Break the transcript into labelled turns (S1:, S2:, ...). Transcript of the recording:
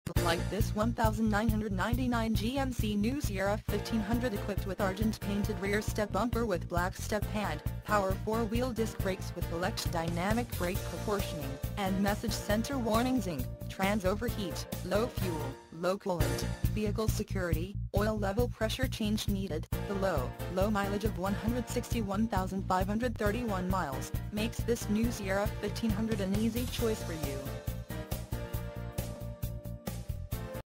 S1: Like this 1999 GMC New Sierra 1500 equipped with argent-painted rear step bumper with black step pad, power 4-wheel disc brakes with select dynamic brake proportioning, and message center warning zinc, trans overheat, low fuel, low coolant, vehicle security, oil level pressure change needed. The low mileage of 161,531 miles makes this new Sierra 1500 an easy choice for you.